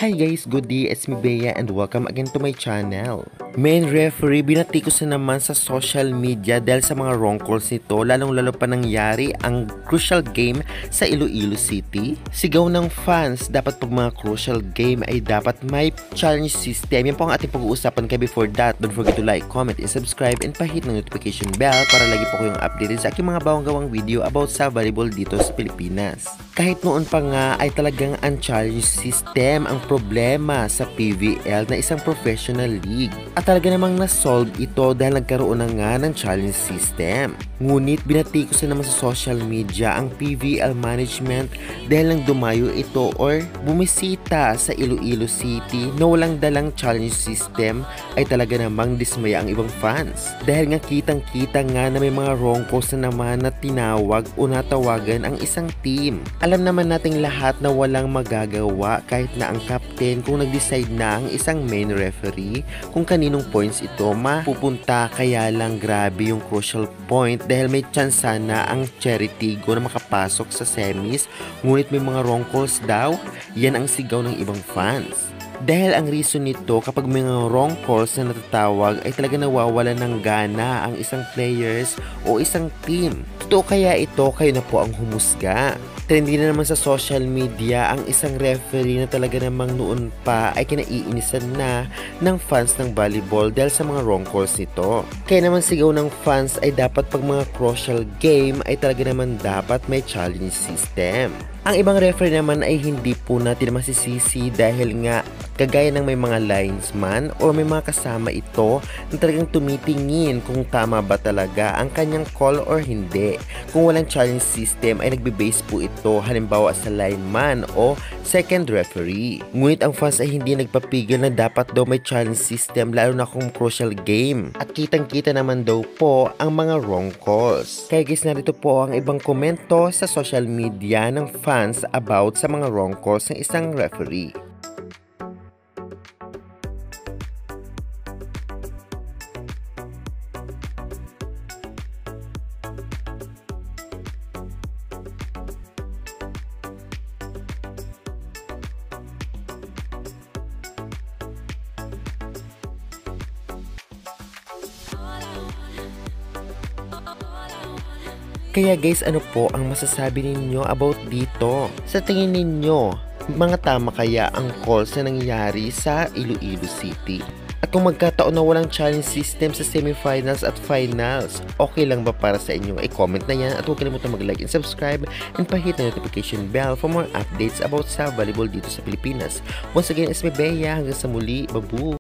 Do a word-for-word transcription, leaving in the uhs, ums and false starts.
Hi guys, good day, it's me Bea and welcome again to my channel. Main referee, binatikos na naman sa social media dahil sa mga wrong calls nito, lalong lalo pa nangyari ang crucial game sa Iloilo City. Sigaw ng fans, dapat pag mga crucial game ay dapat may challenge system. Yan po ang ating pag-uusapan, kaya before that, don't forget to like, comment, and subscribe and pahit ng notification bell para lagi po kayong updated sa aking mga bawang gawang video about sa volleyball dito sa Pilipinas. Kahit noon pa nga ay talagang ang challenge system ang problema sa P V L na isang professional league. At talaga namang na-solve ito dahil nagkaroon na nga ng challenge system. Ngunit binatikos na naman sa social media ang P V L management dahil nang dumayo ito or bumisita sa Iloilo City na walang dalang challenge system ay talaga namang dismaya ang ibang fans. Dahil nga kitang-kita nga na may mga wrong calls na naman na tinawag o natawagan ang isang team. Alam naman nating lahat na walang magagawa kahit na ang captain kung nag-decide na ang isang main referee kung kaninong points ito mapupunta, kaya lang grabe yung crucial point dahil may chance na ang Cherry Tigo na makapasok sa semis, ngunit may mga wrong calls daw. Yan ang sigaw ng ibang fans. Dahil ang reason nito, kapag may mga wrong calls na natatawag ay talaga nawawala ng gana ang isang players o isang team. Totoo kaya ito? Kayo na po ang humusga. Trendy na naman sa social media ang isang referee na talaga namang noon pa ay kinaiinisan na ng fans ng volleyball dahil sa mga wrong calls nito. Kaya naman sigaw ng fans ay dapat pag mga crucial game ay talaga naman dapat may challenge system. Ang ibang referee naman ay hindi po natin masisisi dahil nga kagaya ng may mga linesman o may mga kasama ito na talagang tumitingin kung tama ba talaga ang kanyang call or hindi. Kung walang challenge system ay nagbe-base po ito halimbawa sa lineman o second referee. Ngunit ang fans ay hindi nagpapigil na dapat daw may challenge system lalo na kung crucial game. At kitang-kita naman daw po ang mga wrong calls. Kaya guys, narito po ang ibang komento sa social media ng fans about sa mga wrong calls ng isang referee. Kaya guys, ano po ang masasabi ninyo about dito? Sa tingin ninyo, mga tama kaya ang calls na nangyari sa Iloilo City? At kung magkataon na walang challenge system sa semifinals at finals, okay lang ba para sa inyo? I-comment na yan at huwag kalimutan mag-like and subscribe and pahit na notification bell for more updates about sa volleyball dito sa Pilipinas. Once again, it's me Bea. Hanggang sa muli. Babu!